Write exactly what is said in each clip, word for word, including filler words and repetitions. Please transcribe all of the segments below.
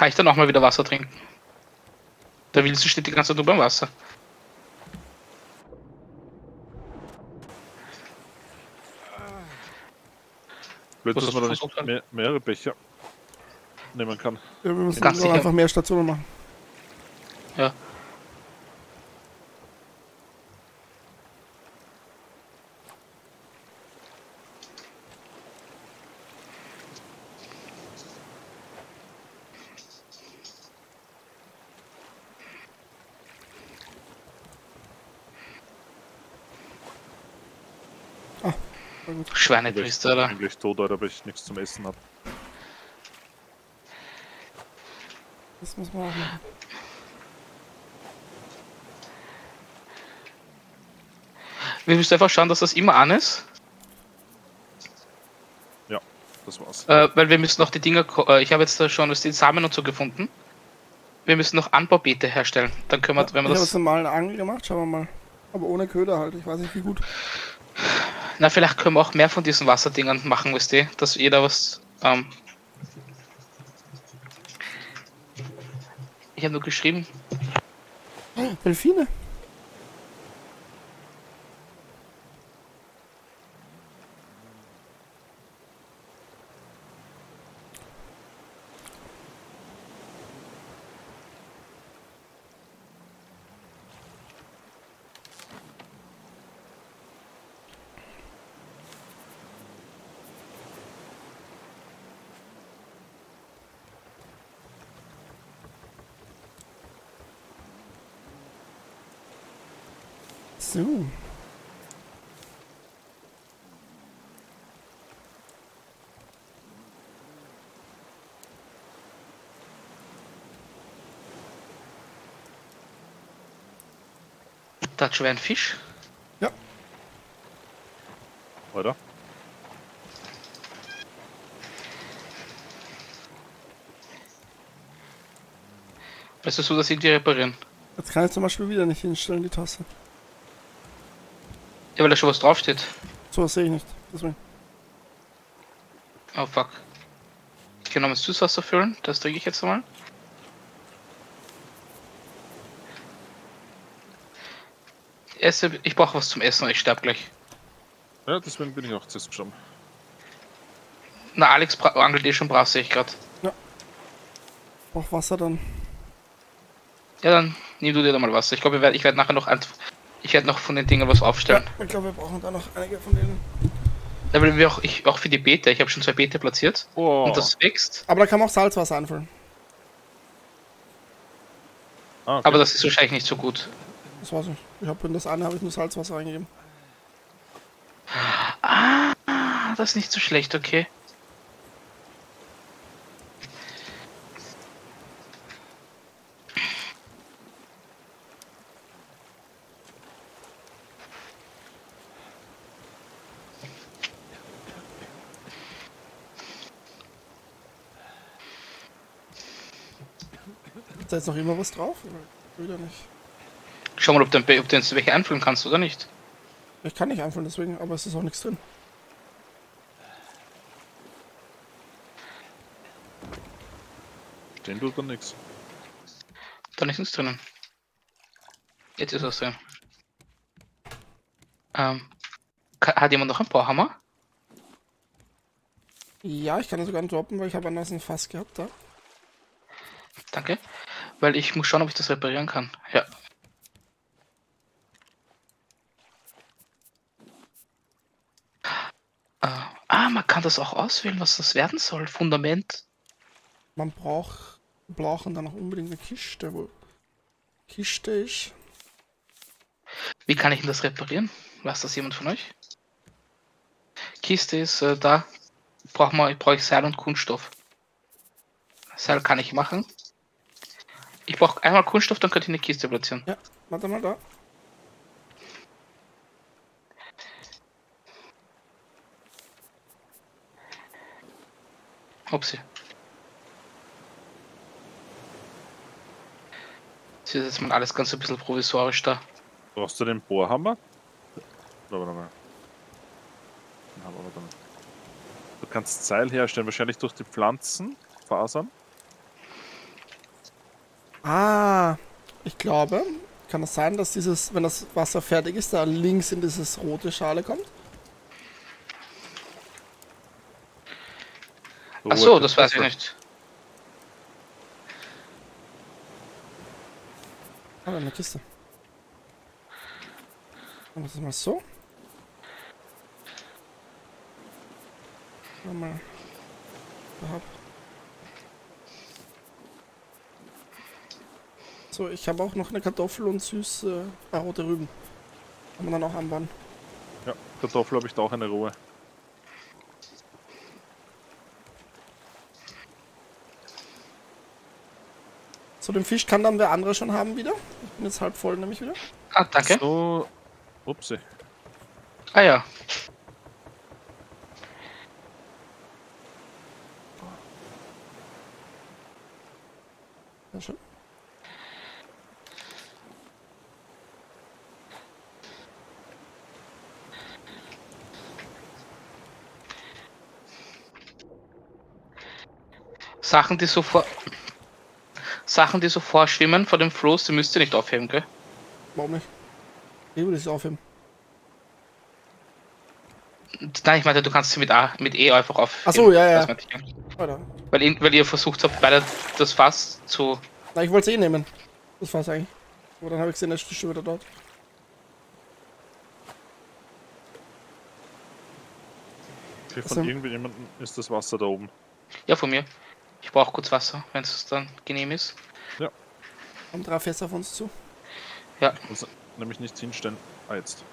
Kann ich dann auch mal wieder Wasser trinken? Der Wilson steht die ganze Zeit nur beim Wasser. Blöd, Was dass hast man du da nicht versucht? mehr, mehrere Becher nehmen kann. Ja, wir müssen Ganz auch sicher. einfach mehr Stationen machen. Ja. Ah, war gut. Schweinepriester, Alter. Eigentlich tot, Alter, aber ich nichts zum Essen habe. Das muss man auch machen. Wir müssen einfach schauen, dass das immer an ist. Ja, das war's. Äh, weil wir müssen noch die Dinger. ko- Äh, ich habe jetzt da schon den Samen und so gefunden. Wir müssen noch Anbaubeete herstellen. Dann können wir, Ja, wenn wir ich habe das. jetzt einen normalen Angel gemacht, schauen wir mal. Aber ohne Köder halt, ich weiß nicht wie gut. Na, vielleicht können wir auch mehr von diesen Wasserdingern machen, wisst ihr, dass jeder was. Ähm ich habe nur geschrieben. Delfine? So. Da hat schon ein Fisch. Ja, Oder? Weißt du so, dass sie die reparieren? jetzt kann ich zum Beispiel wieder nicht hinstellen, die Tasse. Ja, weil da schon was draufsteht. So was sehe ich nicht. Deswegen. Oh fuck. Ich kann nochmal Süßwasser füllen. Das trinke ich jetzt mal. Esse, ich brauche was zum Essen, ich sterbe gleich. Ja, deswegen bin ich auch zuerst gestorben. Na, Alex bra- angelt eh schon brav, sehe ich gerade. Brauch Wasser dann. Ja, dann nimm du dir da mal Wasser. Ich glaube, ich werde ich werd nachher noch ein, ich werde noch von den Dingen was Ja, aufstellen. ich glaube, wir brauchen da noch einige von denen. Da will wir auch, ich, auch für die Beete. Ich habe schon zwei Beete platziert. Oh. Und das wächst. Aber da kann man auch Salzwasser anfüllen. Ah, okay. Aber das ist wahrscheinlich nicht so gut. Das weiß ich. Ich habe in das eine habe ich nur Salzwasser eingegeben. Ah, das ist nicht so schlecht, okay. Ist da jetzt noch immer was drauf? Oder wieder nicht? Schau mal, ob du, ob du jetzt welche einfüllen kannst oder nicht. Ich kann nicht einfüllen, deswegen, aber es ist auch nichts drin. Stehen tut da nichts. Da ist nichts drinnen. Jetzt ist was drin. Ähm, ka- hat jemand noch einen Bohrhammer? Ja, ich kann das sogar droppen, weil ich habe anders ein Fass gehabt da. Danke. Weil ich muss schauen, ob ich das reparieren kann. Ja. Äh, ah, man kann das auch auswählen, was das werden soll. Fundament. Man braucht, brauchen dann auch unbedingt eine Kiste, wo Kiste ist. Wie kann ich denn das reparieren? Weiß das jemand von euch? Kiste ist äh, da. Brauch mal, brauche ich Seil und Kunststoff. Seil kann ich machen. Ich brauche einmal Kunststoff, dann könnte ich eine Kiste platzieren. Ja, warte mal da. Upsi. Das ist jetzt mal alles ganz ein bisschen provisorisch da. Brauchst du den Bohrhammer? Oder warte mal. Den haben wir aber dann. Du kannst Seil herstellen, wahrscheinlich durch die Pflanzen, Fasern. Ah, ich glaube, kann es sein, dass dieses, wenn das Wasser fertig ist, da links in dieses rote Schale kommt? Ach so, das weiß ich nicht. Ah, eine Kiste. Machen wir das mal so. Mal. So, ich habe auch noch eine Kartoffel und süße äh, rote Rüben. Kann man dann auch anbauen. Ja, Kartoffel habe ich da auch eine Ruhe. So, den Fisch kann dann der andere schon haben wieder. Ich bin jetzt halb voll nämlich wieder. Ah, danke. So, upsi. Ah ja. Sehr schön. Sachen, die so vor... Sachen, die so vorschwimmen vor dem Floß, die müsst ihr nicht aufheben, gell? Warum nicht? Ich würde es aufheben. Nein, ich meinte, du kannst sie mit A, mit E einfach aufheben. Ach so, ja, ja. Das meinte ich, ja. Alter. Weil, ihr- weil ihr versucht habt, beide das Fass zu... Na, ich wollte es eh nehmen. Das war's eigentlich. Aber dann habe ich gesehen, der ist schon wieder dort. Okay, Also- von irgendjemandem ist das Wasser da oben. Ja, von mir. Ich brauche kurz Wasser, wenn es dann genehm ist. Kommen drei Fässer auf uns zu. Ja, Also, nämlich nicht hinstellen. Ah, jetzt.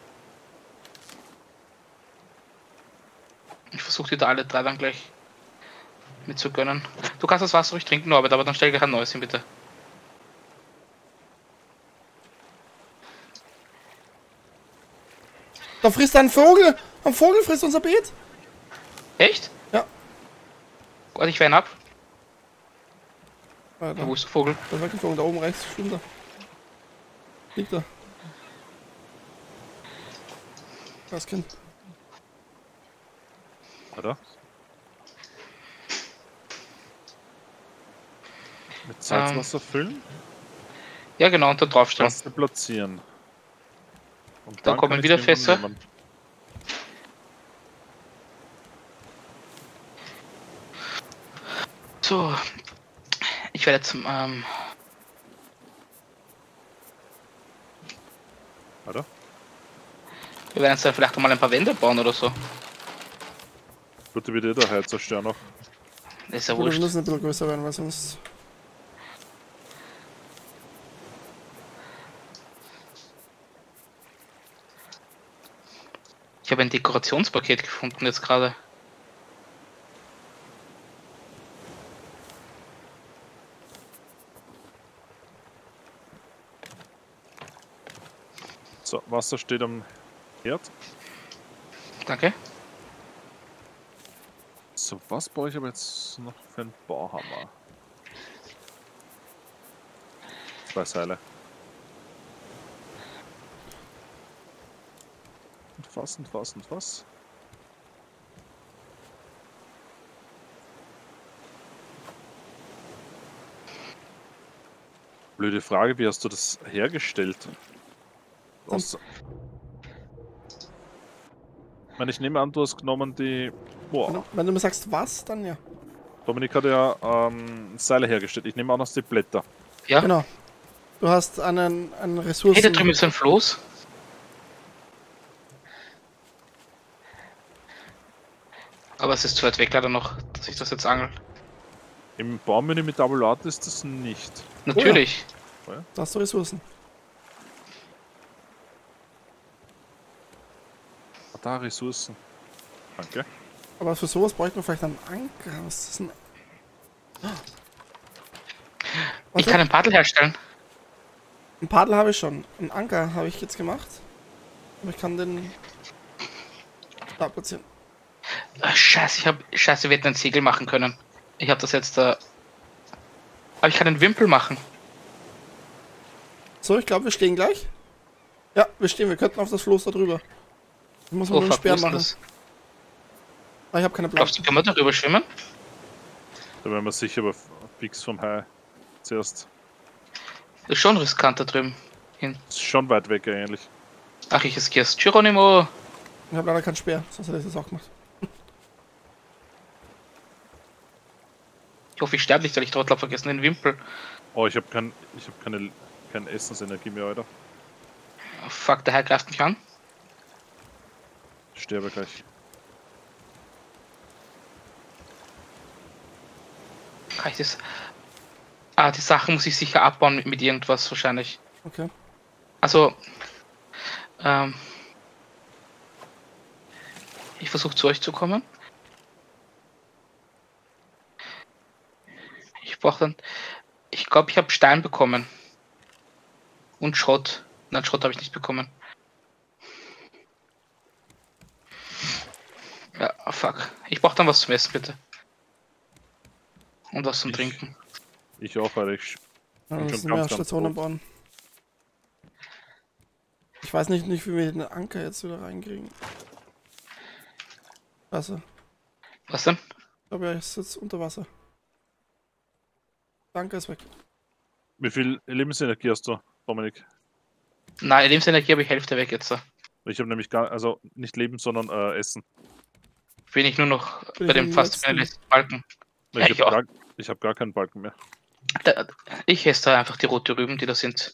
ich versuche dir da alle drei dann gleich mit zu gönnen. Du kannst das Wasser ruhig trinken, Norbert, aber dann stell gleich ein neues hin, bitte. Da frisst ein Vogel! Ein Vogel frisst unser Beet! Echt? Ja. Warte, ich weine ab. Alter, Wo ist der Vogel? da ist weggeflogen, da oben rechts, stimmt da. Liegt da. Das Kind. Oder? Mit Salzwasser füllen, Ja, genau, und da draufstellen. Wasser platzieren. Und Da dann kommen kann ich wieder den dann Fässer. nehmen. So. Ich werde jetzt, ähm, Oder? wir werden jetzt dann vielleicht mal ein paar Wände bauen oder so. Bitte wieder der Heiz zerstören noch. Das ist ja Oder wir wurscht. müssen ein bisschen größer werden, weil sonst. Ich habe ein Dekorationspaket gefunden jetzt gerade. So, Wasser steht am Herd. Danke. So, was brauche ich aber jetzt noch für einen Bauhammer? Zwei Seile. Und was und was und was? Blöde Frage, wie hast du das hergestellt? Aus ich meine, ich nehme an, du hast genommen die... Wenn Boah, du, wenn du mir sagst was, dann ja. Dominik hat ja ähm, Seile hergestellt. Ich nehme an, aus die Blätter. Ja. Genau. Du hast einen, einen Hey, da Ressourcen. drüben ist ein Floß. Aber es ist zu weit weg leider noch, dass ich das jetzt angel. Im Baumenü mit Tabulat ist das nicht. Natürlich. Da hast du Ressourcen. Ah, da, Ressourcen. Danke. Aber für sowas bräuchte man vielleicht einen Anker. Was ist das denn? Ich Warte, kann ein Paddel herstellen. einen Paddel habe ich schon. Einen Anker habe ich jetzt gemacht. Aber ich kann den da platzieren. Ah, scheiße, ich habe Scheiße, wir hätten ein Segel machen können. Ich habe das jetzt da. Aber ich kann einen Wimpel machen. So, ich glaube, wir stehen gleich. Ja, wir stehen. Wir könnten auf das Floß da drüber. Ich muss mal Oh, nur einen fuck, wo Speer ist denn machen. das? Ah, ich habe keine Glaubst du, Platz. können wir darüber schwimmen? Da werden wir sicher aber fix vom Hai zuerst. Das ist schon riskant da drüben hin. Ist schon weit weg eigentlich. Ach, ich riskiere es. Geronimo! Ich habe leider keinen Speer, sonst hätte ich das auch gemacht. Ich hoffe, ich sterbe nicht, weil ich Trottel habe vergessen, den Wimpel. Oh, ich habe kein, ich habe keine, keine Essensenergie mehr, Alter. Fuck, der Herr greift mich an. Ich sterbe gleich. Kann ich das? Ah, die Sachen muss ich sicher abbauen mit, mit irgendwas wahrscheinlich. Okay. Also, ähm, ich versuche zu euch zu kommen. Ich brauche dann, ich glaube, ich habe Stein bekommen. Und Schrott. Nein, Schrott habe ich nicht bekommen. Ja, fuck. Ich brauche dann was zum Essen, bitte. Und was zum Ich- Trinken. Ich auch, Alter. Ich Ja, bin wir schon müssen ganz, mehr ganz Stationen tot. bauen. Ich weiß nicht, nicht wie wir den Anker jetzt wieder reinkriegen. Also, Was denn? ich glaube, er ist jetzt unter Wasser. Danke, ist weg. Wie viel Lebensenergie hast du, Dominik? Nein, Lebensenergie habe ich Hälfte weg jetzt. Ich habe nämlich gar, also nicht Leben, sondern äh, Essen. Bin ich nur noch Bin bei ich dem im fast letzten. letzten Balken. Ich Ja, ich habe auch. gar, ich hab gar keinen Balken mehr. Da, ich esse da einfach die rote Rüben, die da sind.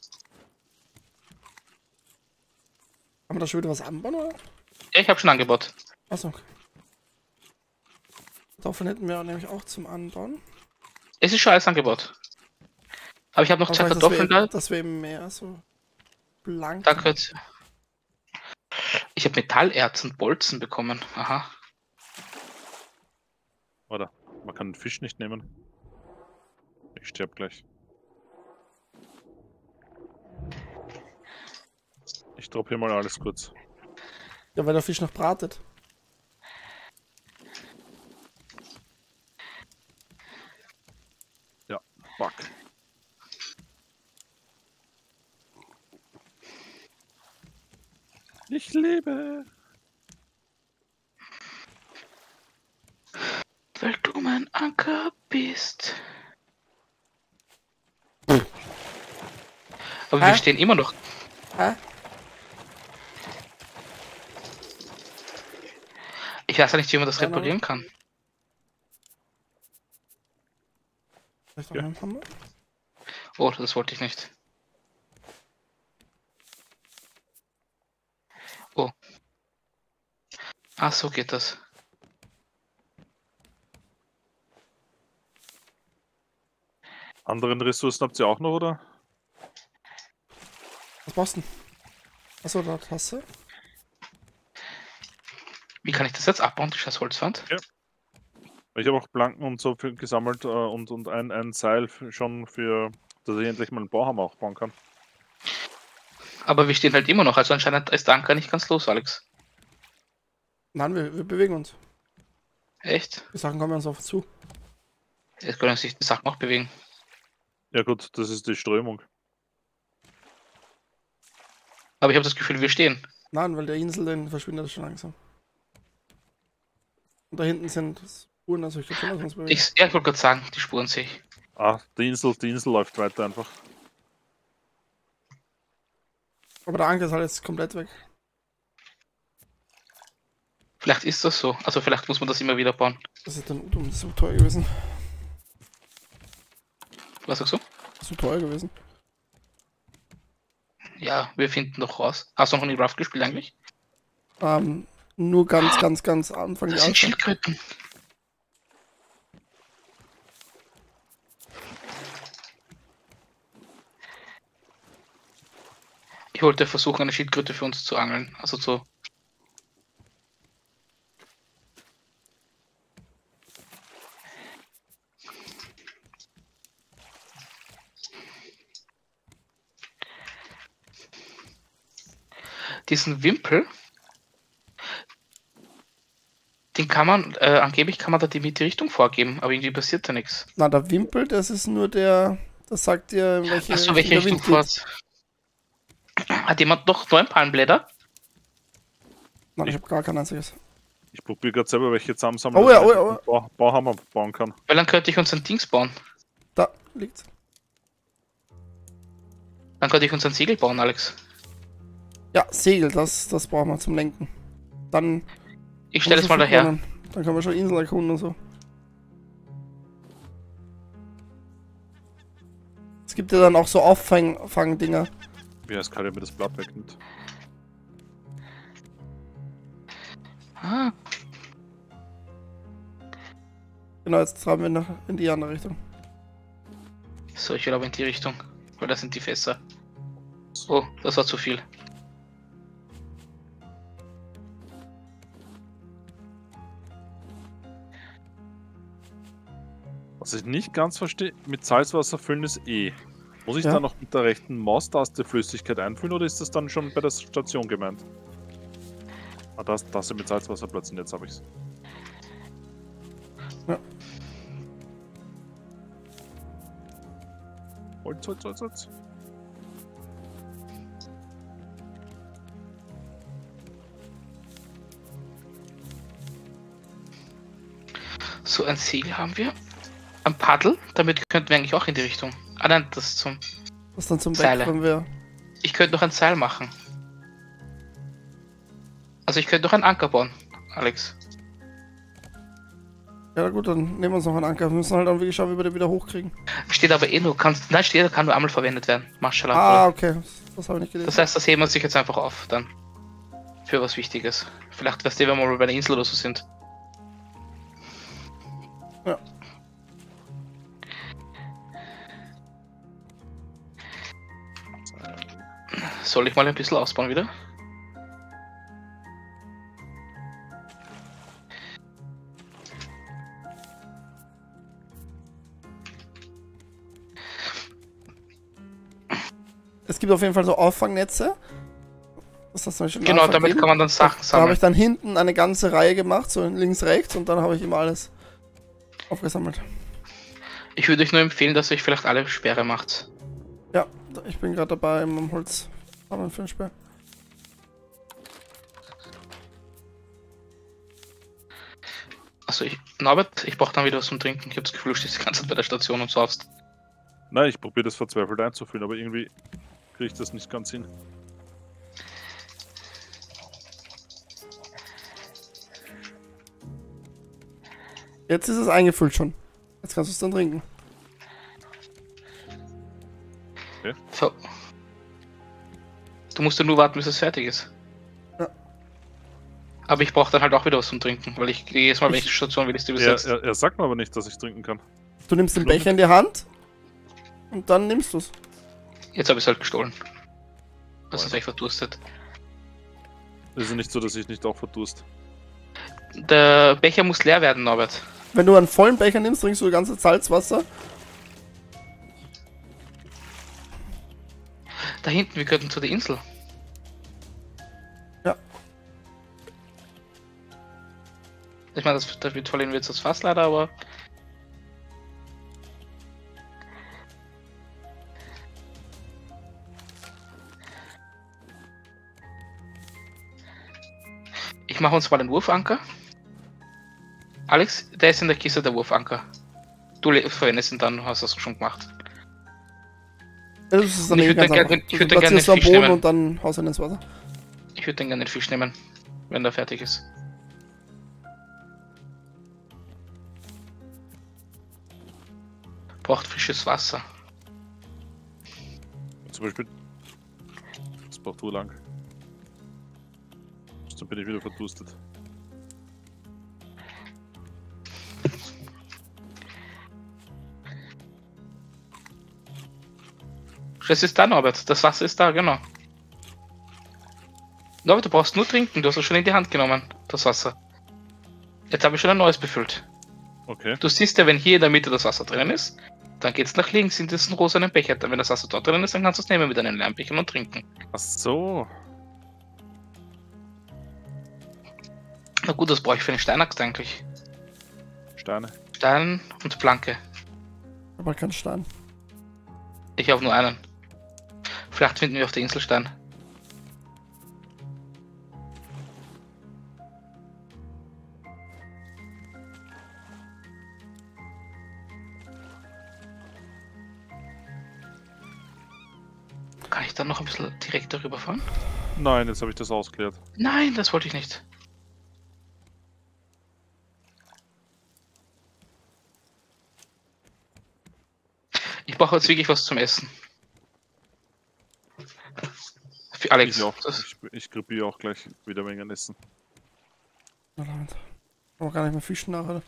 Haben wir da schon wieder was anbauen, oder? Ja, ich habe schon angebaut. Achso, okay. Davon hätten wir nämlich auch zum Anbauen. Es ist schon alles angebaut. Aber ich habe noch Aber zwei vielleicht, Kartoffeln dass wir, da. dass wir eben mehr so blank. Da gehört. Ich habe Metallerz und Bolzen bekommen. Aha. Oder? Man kann den Fisch nicht nehmen. Ich sterbe gleich. Ich droppe hier mal alles kurz. Ja, weil der Fisch noch bratet. Ja, fuck. Ich lebe. Weil du mein Anker bist. Aber Hä? wir stehen immer noch. Hä? Ich weiß ja nicht, wie man das Ja, na. reparieren kann. Vielleicht auch Ja. mit dem Hammer? Oh, das wollte ich nicht. Oh. Ah, so geht das. Anderen Ressourcen habt ihr auch noch, oder? Was brauchst du denn? Achso, da Tasse. Wie kann ich das jetzt abbauen, die scheiß Holzwand? Ich habe auch Planken und so für, gesammelt äh, und, und ein, ein Seil für, schon für, dass ich endlich mal einen Bauhammer auch bauen kann. Aber wir stehen halt immer noch, also anscheinend ist der Anker nicht ganz los, Alex. Nein, wir, wir bewegen uns. Echt? Die Sachen kommen uns auf uns zu. Jetzt können sich die Sachen auch bewegen. Ja gut, das ist die Strömung. Aber ich habe das Gefühl, wir stehen. Nein, weil der Insel, den verschwindet schon langsam. Und da hinten sind Spuren, also ich glaube schon, dass wir uns bewegen. Ich, ja, ich wollte gerade sagen, die Spuren sehe ich. Ah, die Insel, die Insel läuft weiter einfach. Aber der Anker ist halt jetzt komplett weg. Vielleicht ist das so. Also vielleicht muss man das immer wieder bauen. Das ist dann dumm, das ist so teuer gewesen. Was sagst du? Das ist so teuer gewesen. Ja, wir finden doch raus. Hast du noch nie Raft gespielt eigentlich? Ähm, nur ganz, ganz, ganz am Anfang Das der sind Alpha. Schildkröten. Ich wollte versuchen, eine Schildkröte für uns zu angeln. Also zu. Diesen Wimpel, den kann man, äh, angeblich kann man da die Miete-Richtung vorgeben, aber irgendwie passiert da nichts. Na, der Wimpel, das ist nur der, das sagt dir, in welche, Achso, welche der Richtung Wind geht. fort? Hat jemand noch neun Palmblätter? Nein, ich habe gar kein einziges. Ich probiere gerade selber welche zusammensammeln, Oh ja, dass oh ich ja, einen Bau, Bauhammer bauen kann. Weil dann könnte ich uns ein Dings bauen. Da liegt's. Dann könnte ich uns ein Segel bauen, Alex. Ja, Segel, das, das brauchen wir zum Lenken. Dann. Ich stelle es mal daher. Dann können wir schon Inseln erkunden und so. Es gibt ja dann auch so Auffang-Dinger. Wie heißt Kali, mir das Blatt wegnimmt? Ah, Genau, jetzt treiben wir nach, in die andere Richtung. so, ich will aber in die Richtung. Weil das sind die Fässer. Oh, das war zu viel. Was ich nicht ganz verstehe, mit Salzwasser füllen ist eh. Muss ich Ja. da noch mit der rechten Maustaste Flüssigkeit einfüllen oder ist das dann schon bei der Station gemeint? Ah, das, das mit Salzwasser platzieren, jetzt habe ich's. Ja. Holz, Holz, Holz, Holz. So, ein Segel haben wir. Ein Paddel, damit könnten wir eigentlich auch in die Richtung. Ah nein, das ist zum... Das ist dann zum Seile. Weg, wenn wir. Ich könnte noch ein Seil machen. Also ich könnte noch einen Anker bauen, Alex. Ja gut, dann nehmen wir uns noch einen Anker. Wir müssen halt dann wirklich schauen, wie wir den wieder hochkriegen. Steht aber eh nur, kannst, nein, steht, kann nur einmal verwendet werden. Mashallah. Ah, okay. Das, das habe ich nicht gelesen. Das heißt, das heben wir sich jetzt einfach auf, dann. Für was Wichtiges. Vielleicht, weißt du, wenn wir mal bei einer Insel oder so sind. Ja. Soll ich mal ein bisschen ausbauen wieder? Es gibt auf jeden Fall so Auffangnetze. Das hast du schon Genau, damit kann man dann Sachen Da habe sammeln. ich dann hinten eine ganze Reihe gemacht, so links, rechts, und dann habe ich immer alles aufgesammelt. Ich würde euch nur empfehlen, dass ihr euch vielleicht alle Sperre macht. Ja, ich bin gerade dabei im Holz. Sammeln für den Speer. Also ich, Norbert, ich brauche dann wieder was zum Trinken. Ich habe das Gefühl, du stehst die ganze Zeit bei der Station und saufst. Nein, ich probiere das verzweifelt einzufüllen, aber irgendwie kriege ich das nicht ganz hin. Jetzt ist es eingefüllt schon. Jetzt kannst du es dann trinken. So. Du musst ja nur warten, bis es fertig ist. Ja. Aber ich brauche dann halt auch wieder was zum Trinken, weil ich jedes Mal, wenn ich die Station will, ist die Er, besetzt. er, er sagt mir aber nicht, dass ich trinken kann. Du nimmst den Blumen. Becher in die Hand und dann nimmst du es. Jetzt habe ich es halt gestohlen. Das Boah. ist echt verdurstet. Es ist ja nicht so, dass ich nicht auch verdurst. Der Becher muss leer werden, Norbert. Wenn du einen vollen Becher nimmst, trinkst du das ganze Salzwasser. Da hinten, wir könnten zu der Insel. Ja. Ich meine, das, das wird verlieren wir jetzt das Fass leider, aber... Ich mache uns mal einen Wurfanker. Alex, der ist in der Kiste, der Wurfanker. Du le- verwendest ihn dann, hast du das schon gemacht. Das ist dann Und ich eh würd ganz dann einfach. gern- ich Du würd dann gerne platzierst am den Fisch Boden nehmen. und dann haust du ihn ins Wasser. Ich würde dann gerne den Fisch nehmen, wenn der fertig ist. Braucht frisches Wasser. Zum Beispiel. Das braucht so lang. Dann bin ich wieder verdurstet. Das ist da, Norbert. Das Wasser ist da, genau. Norbert, du brauchst nur trinken. Du hast es schon in die Hand genommen, das Wasser. Jetzt habe ich schon ein neues befüllt. Okay. Du siehst ja, wenn hier in der Mitte das Wasser drinnen ist, dann geht es nach links in diesen rosanen Becher. Dann, wenn das Wasser dort drin ist, dann kannst du es nehmen mit einem Lärmbecher und trinken. Ach so. Na gut, das brauche ich für eine Steinaxt eigentlich. Steine. Stein und Planke. Aber kein Stein. Ich habe nur einen. Vielleicht finden wir auf der Insel Stein. Kann ich dann noch ein bisschen direkt darüber fahren? Nein, jetzt habe ich das ausgeklärt. Nein, das wollte ich nicht. Ich brauche jetzt wirklich was zum Essen. Für Alex. Ich auch. Das, Ich, ich krepiere auch gleich wieder Mengen essen. Verdammt. Kann man gar nicht mehr fischen nachher.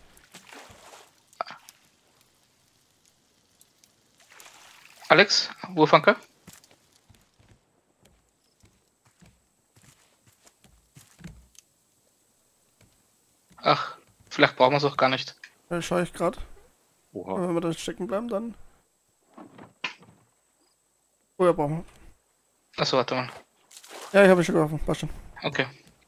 Alex, Wurfanker? Ach, vielleicht brauchen wir es auch gar nicht. Da schaue ich gerade. Oha. Wenn wir da stecken bleiben, dann. Oh ja, brauchen wir. Achso, warte mal. Ja, ich habe schon geholfen. Passt schon. Okay.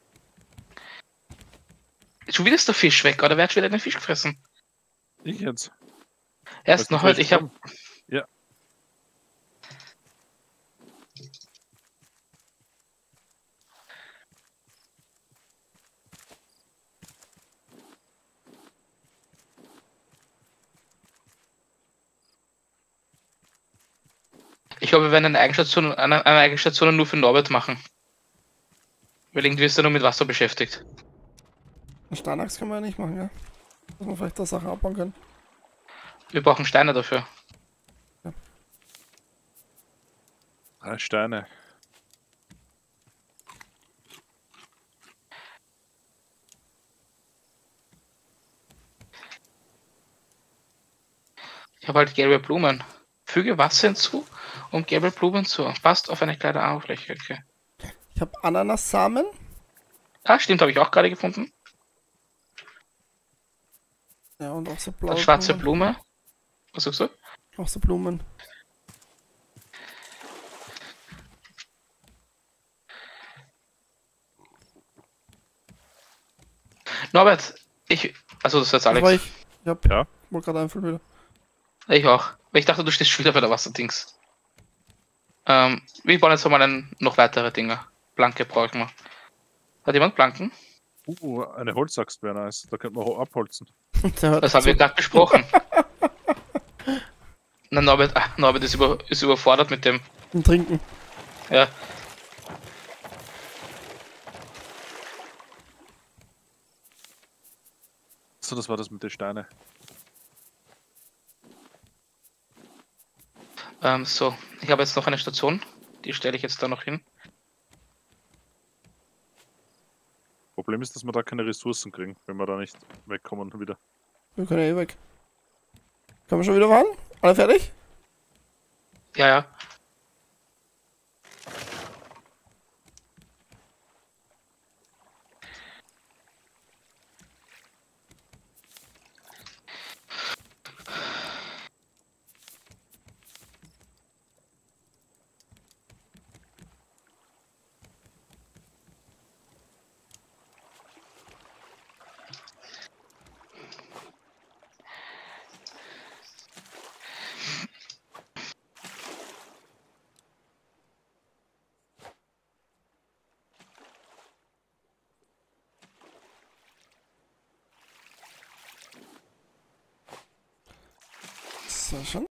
Schon wieder ist der Fisch weg, oder wer hat schon wieder den Fisch gefressen? Ich jetzt. Erst Weißt du, noch wo heute, ich habe. bin? Ja. Ich glaube, wir werden eine Eigenstation, eine, eine Eigenstation nur für Norbert machen. Weil irgendwie ist er nur mit Wasser beschäftigt. Einen Steinachs können wir ja nicht machen, ja? Dass wir vielleicht da Sachen abbauen können. Wir brauchen Steine dafür. Drei Steine. Ich habe halt gelbe Blumen. Füge Wasser hinzu und gelbe Blumen zu. Passt auf eine kleine Oberfläche. Okay. Ich habe Ananassamen. Ah, stimmt, habe ich auch gerade gefunden. Ja, und auch so Dann blaue schwarze Blumen. Blume. Was sagst du? Auch so Blumen. Norbert, ich. Also das ist jetzt Das war Alex. ich. Ich hab, Ja. wollte gerade einfüllen wieder. Ich auch. Weil ich dachte, du stehst schon wieder bei der Wasserdings. Ähm, wir bauen jetzt mal einen, noch weitere Dinger. Planke brauchen wir. Hat jemand Planken? Uh, eine Holzaxt wäre nice. Da könnte man ho- abholzen. Der hört Das haben wir zu. gerade besprochen. Na, Norbert, ah, Norbert ist, über, ist überfordert mit dem. Zum Trinken. Ja. So, das war das mit den Steinen. Ähm, so, ich habe jetzt noch eine Station. Die stelle ich jetzt da noch hin. Problem ist, dass wir da keine Ressourcen kriegen, wenn wir da nicht wegkommen wieder. Wir können ja eh weg. Können wir schon wieder fahren? Alle fertig? Ja, ja. So, schon.